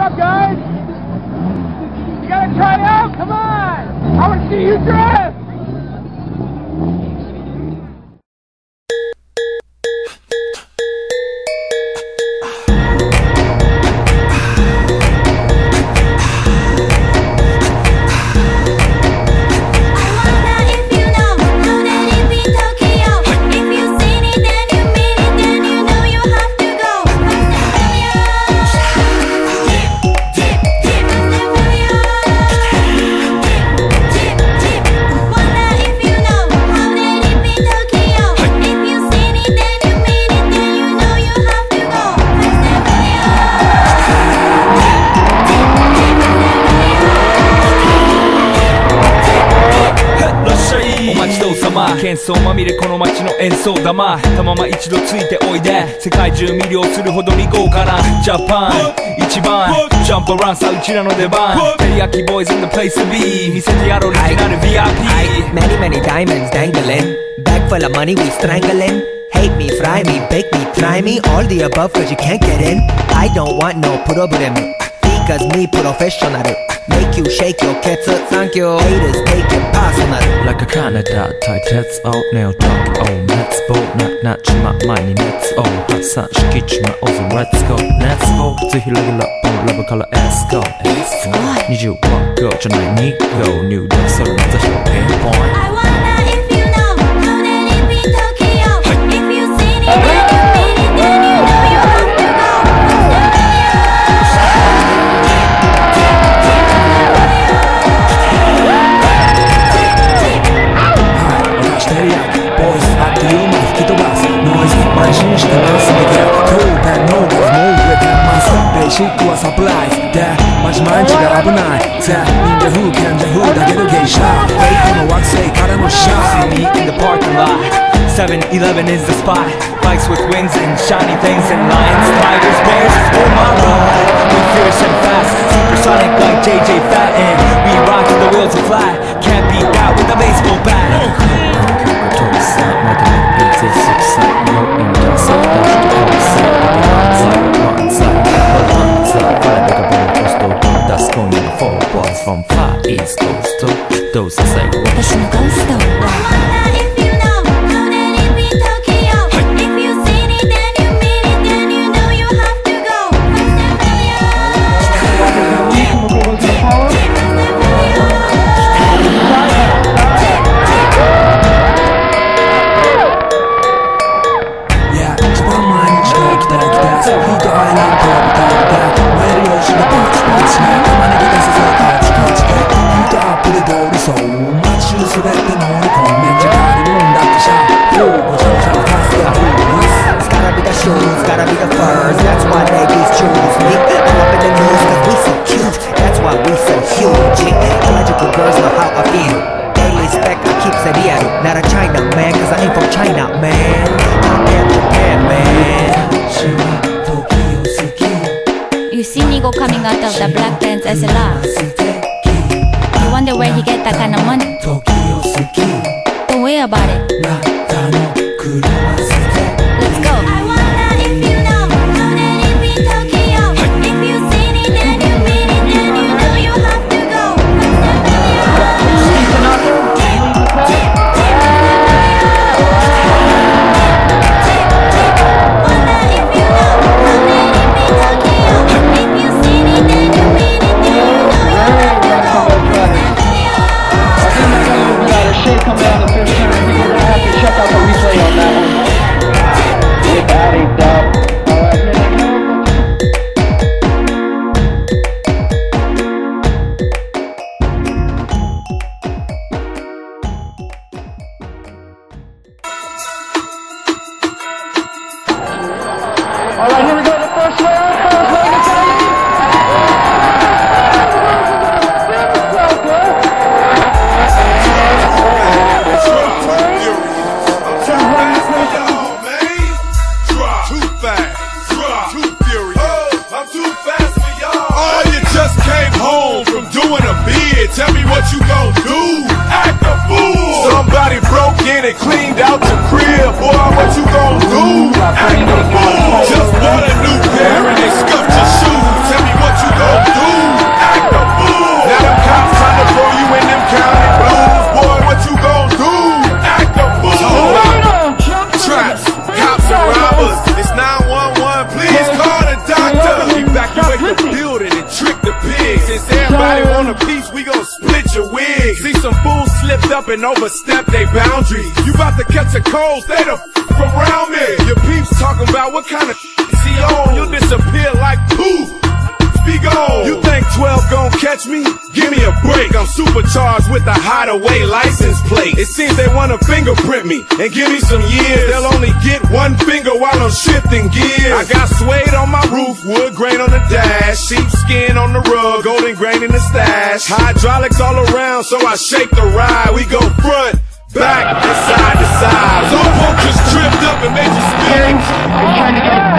up, guys? You gotta try it out, come on! I wanna see you dress! 喧騒まみれこの街の演奏玉たまま一度ついておいで世界中魅了するほどに豪華なジャパン一番ジャンプアランさうちらの出番テリヤキボーイズ in the place to be 見せてやろうリジナル VIP Many many diamonds dangling Bag full of money we strangling Hate me, fry me, bake me, try me All the above cause you can't get in I don't want no problem Because me professional Make you shake your cats up, thank you Haters take it personal Like a Canada tight heads out Nail talk, oh let's go Knock knock ちま前に熱を発散しきちまおうぜ Let's go, let's go ぜひレギュラーラブから Let's go 20は Go じゃない2 Go New Death それまたしょ Pinpoint I wonder if you know How did it be Tokyo If you seen it then you mean it Then you know you have to go Teriyaki Boyz あっという間に吹き飛ばすノイズ慢心してますんでけど当然ノーガズもう売れてますベーシックはサプライズでマジ毎日が危ないぜ忍者風賢者風だけど芸者フェイクの惑星からのシャ See me in the parking lot 7-Eleven is the spot Bikes with wings and shiny things and lions, tigers, bears Oh my god We're fierce and fast Supersonic like JJ Fatten We rock till the wheels are flat Can't beat that with a baseball bat From far east coast to those say 私のゴースト I wonder if you know How did it be Tokyo If you seen it then you mean it Then you know you have to go Yeah 一番前に近い北へ来たヒートアイランドを舞台で燃えるようしのパチパチ玉ねぎで誘うからチカチカヒートアップで通りそう街中滑って乗り込んめっちゃ借りるんだってシャフォーごちゃごちゃのカスがフルー It's gotta be the shoes, gotta be the furs That's why ladies choose me I'm up in the news cause we so cute That's why we so huge Electrical girls know how I feel Daily spec I keep it real Not a China man cause I ain't from China man I am Japan man You see Nigo coming out of the black pants as a laugh You wonder where he get that kind of money Don't worry about it Let's go I wonder if you know How did it be Tokyo If you seen it then you mean it Then you know you have to go Alright, here we go, the first round, tell me what you gon' do. Act a fool. Somebody broke in and cleaned out your crib. Boy, what you gon' do? Act a fool. Just bought a new pair and they scuffed your shoes. Tell me what you gon' do. up and overstep their boundaries. You about to catch a cold, stay the around me. Your peeps talking about what kind of he on. You'll disappear like poof. Be gone. You think 12 gon' catch me? Give me a break. I'm supercharged with a hideaway license plate. It seems they wanna fingerprint me and give me some years. They'll only get one finger while I'm shifting gears. I got suede on my roof, wood grain on the dash, sheepskin on the rug, golden grain in the stash. Hydraulics all around, so I shake the ride. We go front, back, and side to side. Some folks just tripped up and made you spin. Are you trying to get